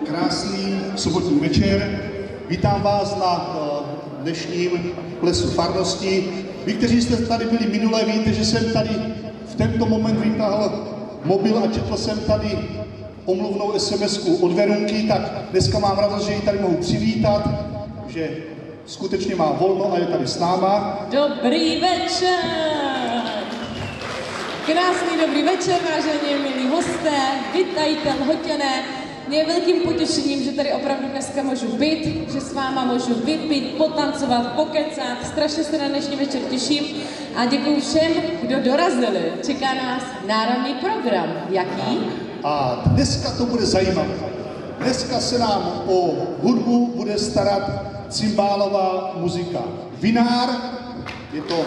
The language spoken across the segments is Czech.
Krásný sobotní večer. Vítám vás na dnešním plesu farnosti. Vy, kteří jste tady byli minule, víte, že jsem tady v tento moment vytáhl mobil a četl jsem tady omluvnou SMS-ku od Verunky, tak dneska mám radost, že ji tady mohu přivítat, že skutečně má volno a je tady s náma. Dobrý večer! Krásný dobrý večer, vážení milí hosté, vitajte, Lhoťané. Mě je velkým potěšením, že tady opravdu dneska můžu být, že s váma můžu vypít, potancovat, pokecat. Strašně se na dnešní večer těším a děkuji všem, kdo dorazili. Čeká nás národní program. Jaký? A dneska to bude zajímavé. Dneska se nám o hudbu bude starat cymbálová muzika. Vinár, je to...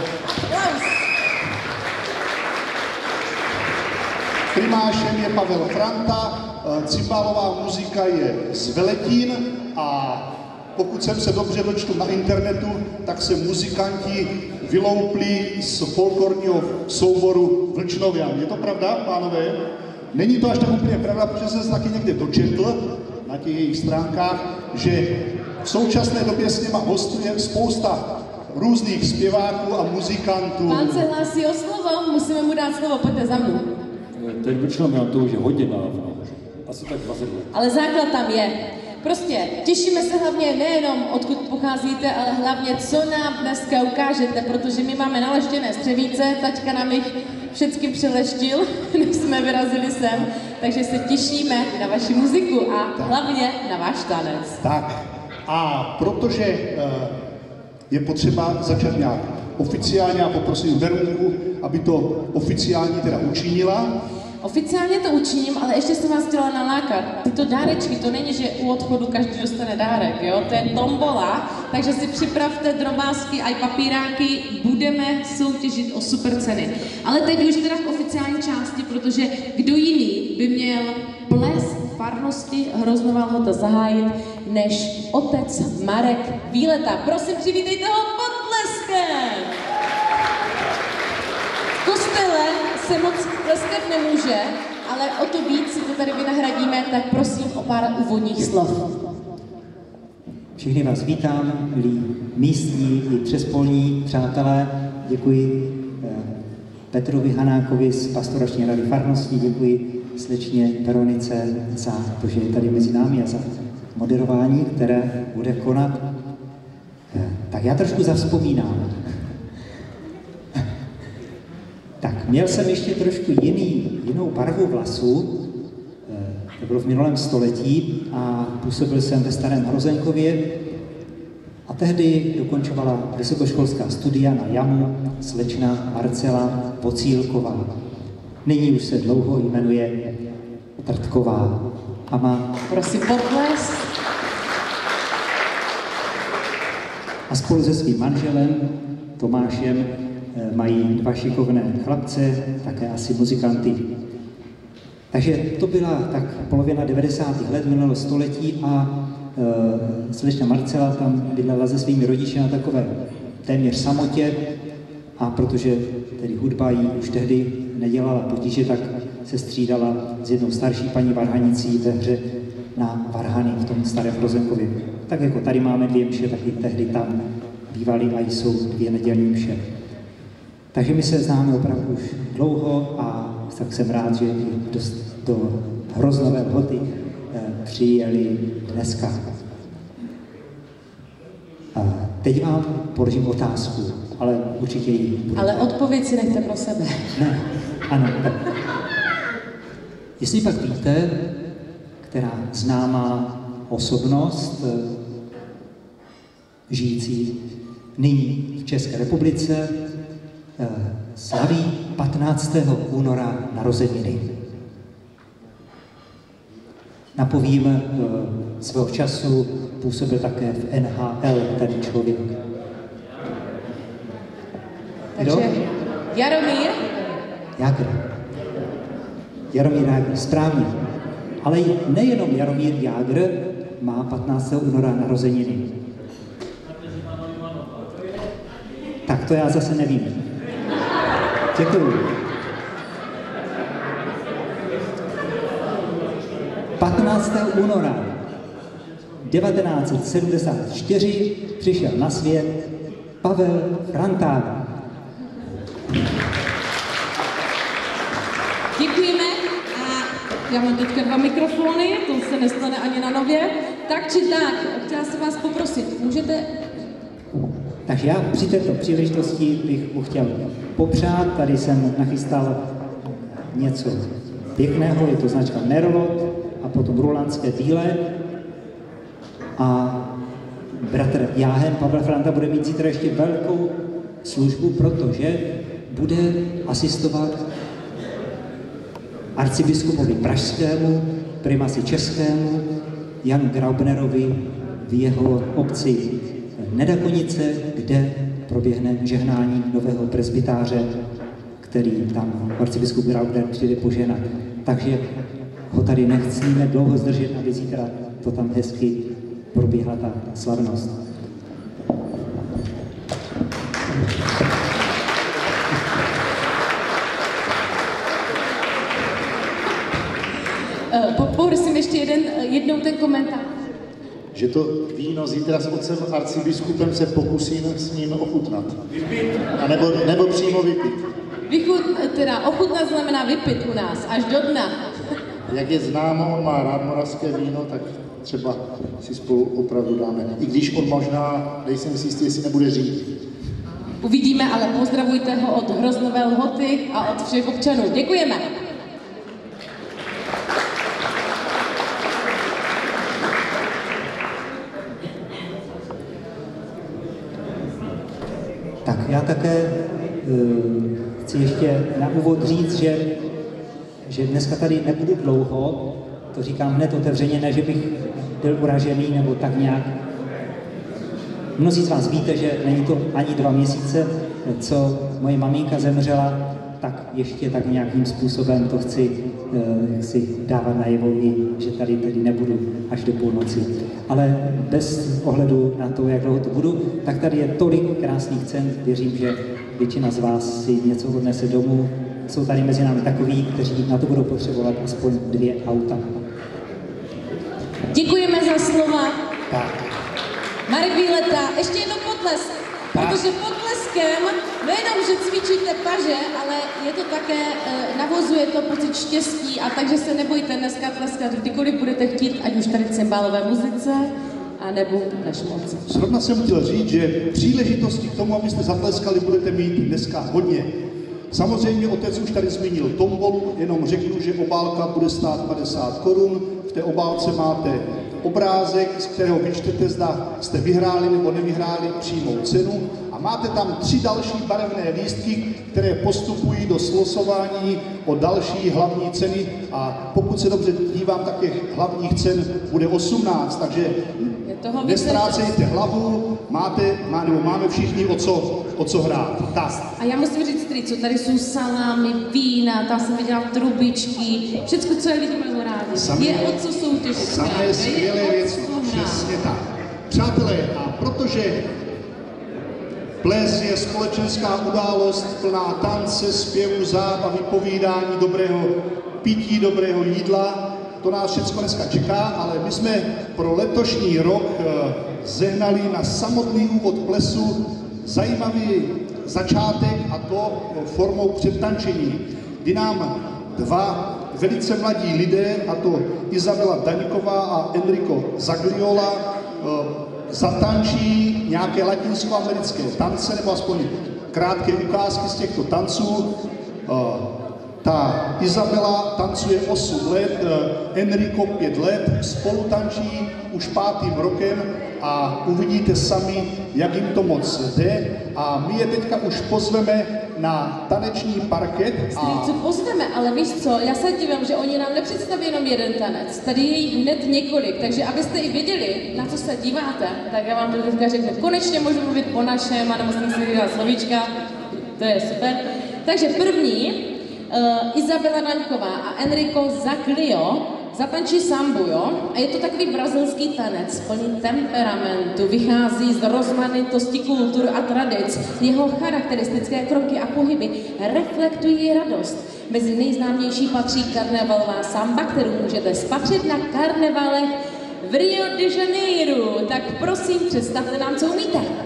Primášem je Pavel Franta, cymbálová muzika je z Veletín a pokud jsem se dobře dočtu na internetu, tak se muzikanti vyloupli z folklorního souboru Vlčnovian. Je to pravda, pánové? Není to až tak úplně pravda, protože jsem se taky někde dočetl na těch jejich stránkách, že v současné době s nima hostuje spousta různých zpěváků a muzikantů. Pán se hlásí o slovo, musíme mu dát slovo, pojďte za mnou. Teď Vlčnovian to už je hodně dávno, asi tak 20 let. Ale základ tam je. Prostě těšíme se hlavně nejenom odkud pocházíte, ale hlavně co nám dneska ukážete, protože my máme naleštěné střevíce, taťka nám jich všecky přileštil, než jsme vyrazili sem, takže se těšíme na vaši muziku a hlavně na váš tanec. Tak a protože je potřeba začít nějak oficiálně a poprosím Verunku, aby to oficiálně teda učinila. Oficiálně to učiním, ale ještě jsem vás chtěla nalákat. Tyto dárečky, to není, že u odchodu každý dostane dárek, jo? To je tombola, takže si připravte drobásky a i papíráky, budeme soutěžit o super ceny. Ale teď už teda k oficiální části, protože kdo jiný by měl ples farnosti Hroznová Lhota zahájit, než otec Marek Výleta. Prosím, přivítejte ho potleskem! V kostele se moc tleskat nemůže, ale o to víc si to tady vynahradíme, tak prosím o pár úvodních slov. Všichni vás vítám, milí místní i přespolní přátelé. Děkuji Petrovi Hanákovi z Pastorační rady farnosti, děkuji slečně Veronice za to, že je tady mezi námi a za moderování, které bude konat. Tak já trošku zavzpomínám. Tak, měl jsem ještě trošku jinou barvu vlasů, to bylo v minulém století a působil jsem ve Starém Hrozenkově a tehdy dokončovala vysokoškolská studia na JAMu slečna Marcela Pocílková. Nyní už se dlouho jmenuje Trtková a má... Prosím, potles. A spolu se svým manželem Tomášem mají dva šikovné chlapce, také asi muzikanty. Takže to byla tak polovina 90. let minulého století a slečna Marcela tam bydlela se svými rodiči na takové téměř samotě a protože tedy hudba jí už tehdy nedělala potíže, tak se střídala s jednou starší paní varhanicí ve hře na varhany v tom Starém Hrozenkově. Tak jako tady máme 2 mše, tak i tehdy tam bývaly a jsou 2 nedělní mše. Takže my se známe opravdu už dlouho a tak jsem rád, že i do Hroznové Lhoty přijeli dneska. A teď vám položím otázku, ale určitě ji bude. Ale odpověď si nechte pro sebe. Ne, ano. Tak. Jestli pak víte, která známá osobnost žijící nyní v České republice slaví 15. února narozeniny. Napovím, svého času působil také v NHL ten člověk. Takže Jaromír? Jágr. Jaromír Jágr, správně. Ale nejenom Jaromír Jágr má 15. února narozeniny. Tak to já zase nevím. Děkuju. 15. února 1974 přišel na svět Pavel Franta. Děkujeme a já mám teďka 2 mikrofony, to se nestane ani na nově. Tak či tak, chtěla jsem vás poprosit, můžete... Takže já při této příležitosti bych mu chtěl popřát, tady jsem nachystal něco pěkného, je to značka Nerolot a potom rulandské díle. A bratr Jáhen Pavel Franta bude mít zítra ještě velkou službu, protože bude asistovat arcibiskupovi pražskému, primasi českému, Janu Graubnerovi v jeho obci Nedakonice, kde proběhne žehnání nového presbytáře, který tam arcibiskup Graubner přijde požehnat. Takže ho tady nechcíme dlouho zdržet, aby zítra to tam hezky proběhla ta slavnost. Poprosím ještě jednou ten komentář. Že to víno zítra s otcem arcibiskupem se pokusím s ním ochutnat. A nebo přímo vypít. Ochutnat znamená vypít u nás, až do dna. Jak je známo, on má rád moravské víno, tak třeba si spolu opravdu dáme. I když on možná, nejsem si jistý, jestli nebude řídit. Uvidíme, ale pozdravujte ho od Hroznové Lhoty a od všech občanů. Děkujeme. Tak já také chci ještě na úvod říct, že dneska tady nebudu dlouho, to říkám hned otevřeně, ne, že bych byl uražený nebo tak nějak. Mnozí z vás víte, že není to ani 2 měsíce, co moje maminka zemřela, tak ještě tak nějakým způsobem to chci dávat najevo, že tady nebudu až do půlnoci. Ale bez ohledu na to, jak dlouho to budu, tak tady je tolik krásných cen, věřím, že většina z vás si něco odnese domů. Jsou tady mezi námi takoví, kteří na to budou potřebovat aspoň 2 auta. Děkujeme za slova. Tak. Marek Výleta, ještě jedno potlesk, protože potleskem nejenom, že cvičíte paže, ale je to také, navozuje to pocit štěstí a takže se nebojte dneska tleskat, kdykoliv budete chtít, ať už tady cymbálové muzice, anebo nešmolce. Zrovna jsem chtěl říct, že příležitosti k tomu, abyste zatleskali, budete mít dneska hodně. Samozřejmě otec už tady zmínil tombolu, jenom řeknu, že obálka bude stát 50 korun. V té obálce máte obrázek, z kterého vyčtete, zda jste vyhráli nebo nevyhráli přímou cenu. A máte tam 3 další barevné lístky, které postupují do slosování o další hlavní ceny. A pokud se dobře dívám, tak těch hlavních cen bude 18, takže nestrácejte hlavu, máme všichni o co hrát. Tak. A já musím říct, co tady jsou salámy, vína, tam jsem viděla trubičky, všechno, co je lidi mají rádi. Je o co soutěžit. Samé skvělé věci, přesně tak. Přátelé, a protože ples je společenská událost plná tance, zpěvu, zábavy, povídání, dobrého pití, dobrého jídla, to nás všechno dneska čeká, ale my jsme pro letošní rok zehnali na samotný úvod plesu zajímavý začátek, a to formou předtančení, kdy nám 2 velice mladí lidé, a to Izabela Daňková a Enrico Zagliola, zatančí nějaké latinskoamerické tance, nebo aspoň krátké ukázky z těchto tanců. Ta Izabela tancuje 8 let, Enrico 5 let, spolu tančí už 5. rokem a uvidíte sami, jak jim to moc jde. A my je teďka už pozveme na taneční parket. Co pozveme, ale víš co, já se dívám, že oni nám nepředstaví jenom jeden tanec, tady je jich hned několik, takže abyste i věděli, na co se díváte, tak já vám to teďka řeknu. Konečně můžu mluvit po našem a nemusím si říkat slovíčka, to je super. Takže první, Izabela Daňková a Enrico Zaglio zatančí sambu, jo? A je to takový brazilský tanec, plný temperamentu, vychází z rozmanitosti kultur a tradic. Jeho charakteristické kroky a pohyby reflektují radost. Mezi nejznámější patří karnevalová samba, kterou můžete spatřit na karnevalech v Rio de Janeiro. Tak prosím, představte nám, co umíte.